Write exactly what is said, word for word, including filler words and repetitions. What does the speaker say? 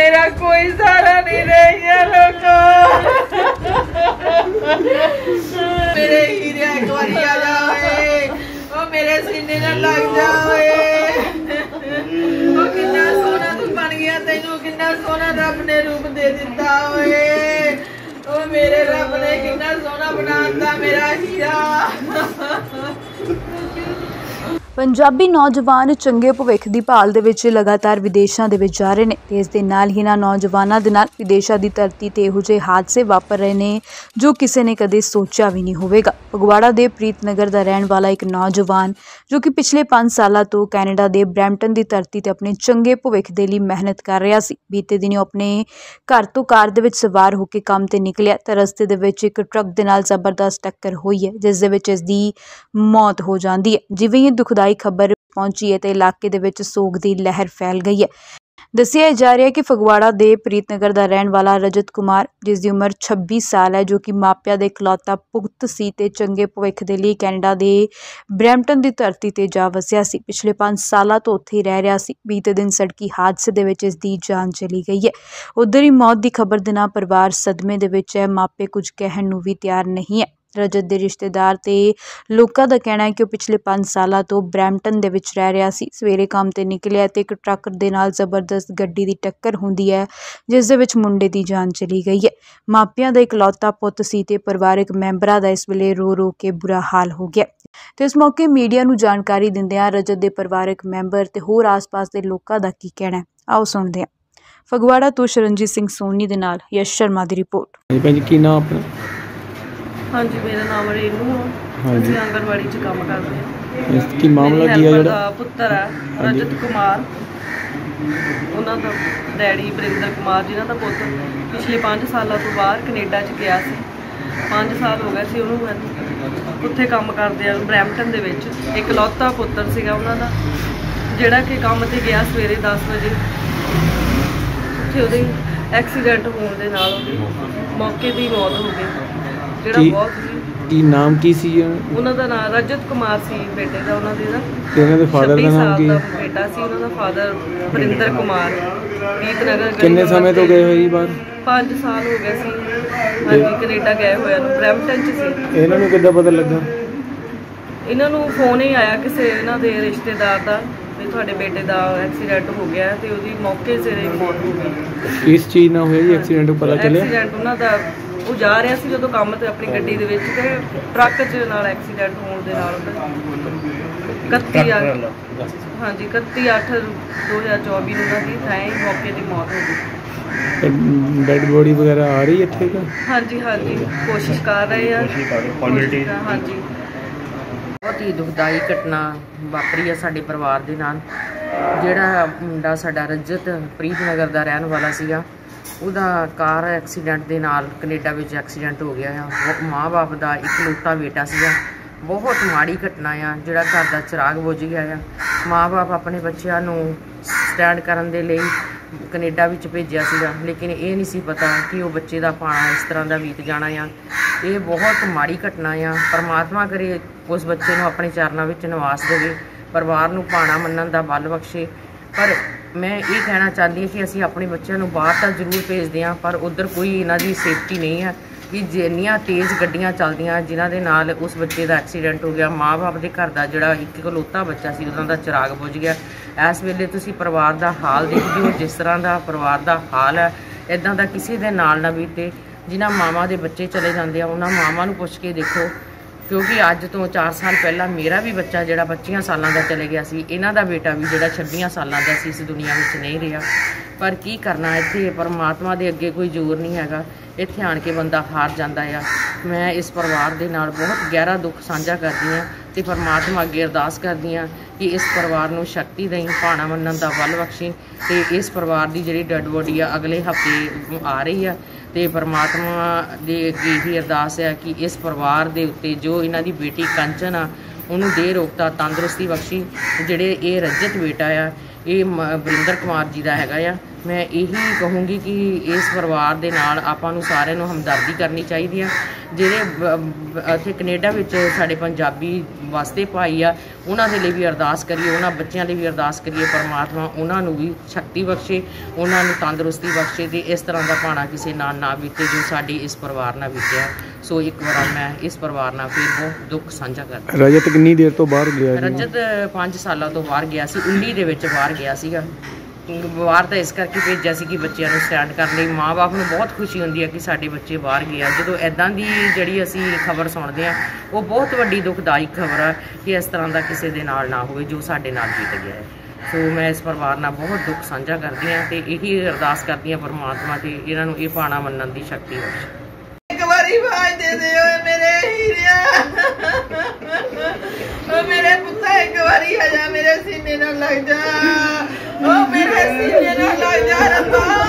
मेरा कोई सहारा नहीं रह गया लोगों। मेरे हीरे एक बारी आ जाए, ओ मेरे सीने न लग जाए। ओ कितना सोना तू बन गया, तेनू कितना सोना रब ने रूप दे दिता होए। ओ मेरे रब ने कितना सोना बनाता मेरा हीरा। पंजाबी नौजवान चंगे भविख की भाल दे विच लगातार विदेशों के जा रहे हैं ते इस दे नाल ही इन्हां नौजवानों दे नाल विदेशों की धरती ते इहो जिहे हादसे वापर रहे हैं जो किसी ने कदे सोचा भी नहीं होवेगा। फगवाड़ा के प्रीतनगर का रहने वाला एक नौजवान जो कि पिछले पांच सालों तो कैनेडा के ब्रैम्पटन की धरती ते अपने चंगे भविख दे लई मेहनत कर रहा सी। बीते दिनों अपने घर तो कार दे विच सवार होकर काम ते निकलिया तो रस्ते दे विच एक ट्रक दे नाल जबरदस्त टक्कर हुई है जिस दे विच इसदी मौत हो जाती है। जिवें ही दुखदाई खबर पहुंची है तो इलाके दे विच सोग की लहर फैल गई है। दसिया जा रहा है कि फगवाड़ा के प्रीतनगर का रहने वाला रजत कुमार जिसकी उम्र छब्बी साल है जो कि मापिया के इकलौता पुगत सी ते चंगे भविख के लिए कैनेडा के ब्रैम्पटन की धरती ते जा वसिया सी। पिछले पांच सालों तो उत्थे रह रहा सी। बीते दिन सड़की हादसे दे विच इसदी जान चली गई है। उधर ही मौत की खबर दे नाल परिवार सदमे दे विच है। मापे कुछ कहण नूं भी तैयार नहीं है। रजत के रिश्तेदार ते लोगों का कहना है कि वह पिछले पांच सालों तो ब्रैम्पटन दे विच रह रहा सी। सवेरे काम ते निकलिया तो एक ट्रक दे नाल जबरदस्त गड्डी की टक्कर होंदी है जिस दे विच मुंडे की जान चली गई है। मापिया का इकलौता पुत सी ते परिवारक मैंबरां दा इस वेले रो रो के बुरा हाल हो गया। तो इस मौके मीडिया नूं जानकारी दिंदिआं रजत के परिवारक मैंबर ते होर आस पास के लोगों का की कहना है, आओ सुणदे हां। फगवाड़ा तो शरणजीत सिंह सोनी दे नाल यश शर्मा की रिपोर्ट। की नाम अपना? हाँ जी, मेरा नाम रेनू है। ਅਸੀਂ आंगनवाड़ी च काम करते हैं। ਇਸ ਕੀ ਮਾਮਲਾ ਕੀ ਹੈ ਜਿਹੜਾ ਪੁੱਤਰ ਹੈ ਰਜਤ ਕੁਮਾਰ, ਉਹਨਾਂ ਦਾ ਡੈਡੀ ਬਰਿੰਦਰ ਕੁਮਾਰ ਜਿਨ੍ਹਾਂ ਦਾ ਪੁੱਤ ਪਿਛਲੇ ਪੰਜ ਸਾਲਾਂ ਤੋਂ ਬਾਹਰ ਕੈਨੇਡਾ 'ਚ ਗਿਆ ਸੀ। ਪੰਜ ਸਾਲ ਹੋ ਗਏ ਸੀ ਉਹਨੂੰ ਉੱਥੇ ਕੰਮ ਕਰਦੇ ਆ ਬਰੈਂਪਟਨ ਦੇ ਵਿੱਚ। ਇਕਲੌਤਾ ਪੁੱਤਰ ਸੀਗਾ ਉਹਨਾਂ ਦਾ ਜਿਹੜਾ ਕਿ ਕੰਮ ਤੇ ਗਿਆ ਸਵੇਰੇ ਦਸ ਵਜੇ। ਉੱਥੇ ਉਹਦੇ ਐਕਸੀਡੈਂਟ ਹੋਣ ਦੇ ਨਾਲ ਉਹਦੀ ਮੌਕੇ ਦੀ ਮੌਤ ਹੋ ਗਈ। ਜਿਹੜਾ ਬਹੁਤ ਸੀ ਕੀ ਨਾਮ ਕੀ ਸੀ ਉਹਨਾਂ ਦਾ ਨਾਮ ਰਜਤ ਕੁਮਾਰ ਸੀ ਬੇਟੇ ਦਾ ਉਹਨਾਂ ਦੇ ਦਾ। ਤੇ ਉਹਨਾਂ ਦੇ ਫਾਦਰ ਦਾ ਨਾਮ ਕੀ? ਬੇਟਾ ਸੀ ਉਹਨਾਂ ਦਾ ਫਾਦਰ ਬਰਿੰਦਰ ਕੁਮਾਰ। ਪ੍ਰੀਤਨਗਰ ਕਿੰਨੇ ਸਮੇਂ ਤੋਂ ਗਏ ਹੋਏ ਜੀ ਬਾਹਰ? ਪੰਜ ਸਾਲ ਹੋ ਗਏ ਸੀ ਹਾਂਜੀ ਕੈਨੇਡਾ ਗਏ ਹੋਇਆ ਨੂੰ। ਬਰੈਂਪਟਨ 'ਚ ਸੀ। ਇਹਨਾਂ ਨੂੰ ਕਿੱਦਾਂ ਪਤਾ ਲੱਗਾ? ਇਹਨਾਂ ਨੂੰ ਫੋਨ ਹੀ ਆਇਆ ਕਿਸੇ ਇਹਨਾਂ ਦੇ ਰਿਸ਼ਤੇਦਾਰ ਦਾ ਵੀ ਤੁਹਾਡੇ ਬੇਟੇ ਦਾ ਐਕਸੀਡੈਂਟ ਹੋ ਗਿਆ ਤੇ ਉਹਦੀ ਮੌਕੇ ਸਿਰ ਹੀ ਮੌਤ ਹੋ ਗਈ। ਕਿਸ ਚੀਜ਼ ਨਾਲ ਹੋਇਆ ਜੀ ਐਕਸੀਡੈਂਟ ਪਤਾ ਚੱਲਿਆ? ਐਕਸੀਡੈਂਟ ਉਹਨਾਂ ਦਾ ਉਹ ਜਾ ਰਿਹਾ ਸੀ ਜਦੋਂ ਕੰਮ ਤੇ ਆਪਣੀ ਗੱਡੀ ਦੇ ਵਿੱਚ ਤੇ ਟਰੱਕ 'ਚ ਨਾਲ ਐਕਸੀਡੈਂਟ ਹੋਣ ਦੇ ਨਾਲ ਇਕੱਤੀ ਹਾਂਜੀ ਇਕੱਤੀ ਅੱਠ ਦੋ ਹਜ਼ਾਰ ਚੌਵੀ ਨੂੰ ਉਹਨਾਂ ਦੀ ਥਾਂ ਹੀ ਮੌਕੇ ਦੀ ਮੌਤ ਹੋ ਗਈ। ਡੈਡ ਬੋਡੀ ਵਗੈਰਾ ਆ ਰਹੀ ਇੱਥੇ ਕਾ? ਹਾਂਜੀ ਹਾਂਜੀ ਕੋਸ਼ਿਸ਼ ਕਰ ਰਹੇ ਆ। ਹਾਂਜੀ बहुत ही दुखदाई घटना वापरी है साडे परिवार दे नाल। जिहड़ा मुंडा साडा रजत प्रीतनगर दा रहन वाला सीगा ਉਹਦਾ ਕਾਰ ਐਕਸੀਡੈਂਟ ਦੇ ਨਾਲ ਕੈਨੇਡਾ ਵਿੱਚ ਐਕਸੀਡੈਂਟ ਹੋ ਗਿਆ ਆ। ਮਾਂ ਬਾਪ ਦਾ ਇਕਲੌਤਾ ਬੇਟਾ ਸੀਗਾ। ਬਹੁਤ ਮਾੜੀ ਘਟਨਾ ਆ ਜਿਹੜਾ ਘਰ ਦਾ ਚਿਰਾਗ ਬੁਝ ਗਿਆ ਆ। ਮਾਂ ਬਾਪ ਆਪਣੇ ਬੱਚਿਆਂ ਨੂੰ ਸਟੈਂਡ ਕਰਨ ਦੇ ਲਈ ਕੈਨੇਡਾ ਵਿੱਚ ਭੇਜਿਆ ਸੀਗਾ ਲੇਕਿਨ ਇਹ ਨਹੀਂ ਸੀ ਪਤਾ ਕਿ ਉਹ ਬੱਚੇ ਦਾ ਪਾਣਾ ਇਸ ਤਰ੍ਹਾਂ ਦਾ ਬੀਤ ਜਾਣਾ ਆ। ਇਹ ਬਹੁਤ ਮਾੜੀ ਘਟਨਾ ਆ। ਪਰਮਾਤਮਾ ਕਰੇ ਉਸ ਬੱਚੇ ਨੂੰ ਆਪਣੇ ਚਰਨਾਂ ਵਿੱਚ ਨਿਵਾਸ ਦੇਵੇ, ਪਰਿਵਾਰ ਨੂੰ ਪਾਣਾ ਮੰਨਣ ਦਾ ਬਲ ਬਖਸ਼ੇ। ਪਰ ਮੈਂ ਇਹ ਕਹਿਣਾ ਚਾਹੁੰਦੀ ਹਾਂ ਕਿ ਅਸੀਂ ਆਪਣੇ ਬੱਚਿਆਂ ਨੂੰ ਬਾਹਰ ਤਾਂ ਜ਼ਰੂਰ ਭੇਜਦੇ ਹਾਂ ਪਰ ਉੱਧਰ ਕੋਈ ਇਹਨਾਂ ਦੀ ਸੇਫਟੀ ਨਹੀਂ ਹੈ ਕਿ ਜਿੰਨੀਆਂ ਤੇਜ਼ ਗੱਡੀਆਂ ਚੱਲਦੀਆਂ ਜਿਨ੍ਹਾਂ ਦੇ ਨਾਲ ਉਸ ਬੱਚੇ ਦਾ ਐਕਸੀਡੈਂਟ ਹੋ ਗਿਆ। ਮਾਂ ਬਾਪ ਦੇ ਘਰ ਦਾ ਜਿਹੜਾ ਇੱਕ ਇਕਲੌਤਾ ਬੱਚਾ ਸੀ ਉਹਨਾਂ ਦਾ ਚਿਰਾਗ ਬੁਝ ਗਿਆ। ਇਸ ਵੇਲੇ ਤੁਸੀਂ ਪਰਿਵਾਰ ਦਾ ਹਾਲ ਦੇਖਦੇ ਹੋ ਜਿਸ ਤਰ੍ਹਾਂ ਦਾ ਪਰਿਵਾਰ ਦਾ ਹਾਲ ਹੈ। ਇੱਦਾਂ ਦਾ ਕਿਸੇ ਦੇ ਨਾਲ ਨਾ ਬੀਤੇ। ਜਿਨ੍ਹਾਂ ਮਾਵਾਂ ਦੇ ਬੱਚੇ ਚਲੇ ਜਾਂਦੇ ਆ ਉਹਨਾਂ ਮਾਵਾਂ ਨੂੰ ਪੁੱਛ ਕੇ ਦੇਖੋ ਕਿਉਂਕਿ ਅੱਜ ਤੋਂ ਚਾਰ ਸਾਲ ਪਹਿਲਾਂ ਮੇਰਾ ਵੀ ਬੱਚਾ ਜਿਹੜਾ ਪੱਚੀਆਂ ਸਾਲਾਂ ਦਾ ਚਲੇ ਗਿਆ ਸੀ। ਇਹਨਾਂ ਦਾ ਬੇਟਾ ਵੀ ਜਿਹੜਾ ਛੱਬੀਆਂ ਸਾਲਾਂ ਦਾ ਸੀ ਇਸ ਦੁਨੀਆ ਵਿੱਚ ਨਹੀਂ ਰਿਹਾ। ਪਰ ਕੀ ਕਰਨਾ, ਇੱਥੇ ਪਰਮਾਤਮਾ ਦੇ ਅੱਗੇ ਕੋਈ ਜ਼ੋਰ ਨਹੀਂ ਹੈਗਾ। ਇੱਥੇ ਆਣ ਕੇ ਬੰਦਾ ਹਾਰ ਜਾਂਦਾ ਆ। ਮੈਂ ਇਸ ਪਰਿਵਾਰ ਦੇ ਨਾਲ ਬਹੁਤ ਗਹਿਰਾ ਦੁੱਖ ਸਾਂਝਾ ਕਰਦੀ ਹਾਂ ਅਤੇ ਪਰਮਾਤਮਾ ਅੱਗੇ ਅਰਦਾਸ ਕਰਦੀ ਹਾਂ ਕਿ ਇਸ ਪਰਿਵਾਰ ਨੂੰ ਸ਼ਕਤੀ ਦੇਈਂ, ਭਾਣਾ ਮੰਨਣ ਦਾ ਬਲ ਬਖਸ਼ੀ ਅਤੇ ਇਸ ਪਰਿਵਾਰ ਦੀ ਜਿਹੜੀ ਡੈਡ ਬੋਡੀ ਆ ਅਗਲੇ ਹਫ਼ਤੇ ਆ ਰਹੀ ਆ ਅਤੇ ਪਰਮਾਤਮਾ ਦੇ ਅੱਗੇ ਇਹੀ ਅਰਦਾਸ ਹੈ ਕਿ ਇਸ ਪਰਿਵਾਰ ਦੇ ਉੱਤੇ ਜੋ ਇਹਨਾਂ ਦੀ ਬੇਟੀ ਕੰਚਨ ਆ ਉਹਨੂੰ ਦੇ ਰੋਗਤਾ ਤੰਦਰੁਸਤੀ ਬਖਸ਼ੀ। ਜਿਹੜੇ ਇਹ ਰਜਤ ਬੇਟਾ ਆ ਇਹ ਮ ਬਰਿੰਦਰ ਕੁਮਾਰ ਜੀ ਦਾ ਹੈਗਾ ਆ मैं यही कहूँगी कि इस परिवार के नाल आपां नूं सारिਆਂ ਨੂੰ हमदर्दी करनी चाहिए है। ਜਿਹੜੇ ਇੱਥੇ ਕੈਨੇਡਾ ਵਿੱਚ ਸਾਡੇ ਪੰਜਾਬੀ ਵਸਦੇ ਭਾਈ ਆ ਉਹਨਾਂ ਦੇ ਲਈ ਵੀ ਅਰਦਾਸ ਕਰੀਏ, ਉਹਨਾਂ ਬੱਚਿਆਂ ਲਈ ਵੀ ਅਰਦਾਸ ਕਰੀਏ ਪਰਮਾਤਮਾ ਉਹਨਾਂ ਨੂੰ ਵੀ ਸ਼ਕਤੀ ਬਖਸ਼ੇ, ਉਹਨਾਂ ਨੂੰ ਤੰਦਰੁਸਤੀ ਬਖਸ਼ੇ ਤੇ ਇਸ ਤਰ੍ਹਾਂ ਦਾ ਭਾਣਾ ਕਿਸੇ ਨਾਲ ਨਾ ਬੀਤੇ ਜੋ ਸਾਡੀ ਇਸ ਪਰਿਵਾਰ ਨਾਲ ਬੀਤਿਆ। ਸੋ ਇੱਕ ਵਾਰ ਮੈਂ ਇਸ ਪਰਿਵਾਰ ਨਾਲ ਫਿਰ ਬਹੁਤ ਦੁੱਖ ਸਾਂਝਾ ਕਰਦਾ। ਰਜਤ ਕਿੰਨੀ ਦੇਰ ਤੋਂ ਬਾਹਰ ਗਿਆ ਜੀ? ਰਜਤ ਪੰਜ ਸਾਲਾਂ ਤੋਂ ਬਾਹਰ ਗਿਆ ਸੀ, ਉੱਨੀ ਦੇ ਵਿੱਚ ਬਾਹਰ ਗਿਆ ਸੀਗਾ। ਬਾਹਰ ਤਾਂ ਇਸ ਕਰਕੇ ਭੇਜਿਆ ਸੀ ਕਿ ਬੱਚਿਆਂ ਨੂੰ ਸਟੈਂਡ ਕਰਨ ਲਈ। ਮਾਂ ਬਾਪ ਨੂੰ ਬਹੁਤ ਖੁਸ਼ੀ ਹੁੰਦੀ ਹੈ ਕਿ ਸਾਡੇ ਬੱਚੇ ਬਾਹਰ ਗਏ ਆ। ਜਦੋਂ ਇੱਦਾਂ ਦੀ ਜਿਹੜੀ ਅਸੀਂ ਖਬਰ ਸੁਣਦੇ ਹਾਂ ਉਹ ਬਹੁਤ ਵੱਡੀ ਦੁਖਦਾਇਕ ਖਬਰ ਆ ਕਿ ਇਸ ਤਰ੍ਹਾਂ ਦਾ ਕਿਸੇ ਦੇ ਨਾਲ ਨਾ ਹੋਵੇ ਜੋ ਸਾਡੇ ਨਾਲ ਬੀਤ ਗਿਆ ਹੈ। ਸੋ ਮੈਂ ਇਸ ਪਰਿਵਾਰ ਨਾਲ ਬਹੁਤ ਦੁੱਖ ਸਾਂਝਾ ਕਰਦੀ ਹਾਂ ਤੇ ਇਹੀ ਅਰਦਾਸ ਕਰਦੀ ਹਾਂ ਪਰਮਾਤਮਾ ਤੇ ਇਹਨਾਂ ਨੂੰ ਇਹ ਭਾਣਾ ਮੰਨਣ ਦੀ ਸ਼ਕਤੀ ਬਖਸ਼ੇ। ਇੱਕ ਵਾਰੀ ਆਵਾਜ਼ ਦੇ ਦੇ ਓਏ ਮੇਰੇ ਹੀਰਿਆ, ਓ ਮੇਰੇ ਪੁੱਤਾ ਇੱਕ ਵਾਰੀ ਆ ਜਾ, ਮੇਰੇ ਸੀਨੇ ਨਾਲ ਲੱਗ ਜਾ, ਓ ਮੇਰੇ ਸੀਨੇ ਨਾਲ ਲੱਗ ਜਾ ਰੱਬਾ।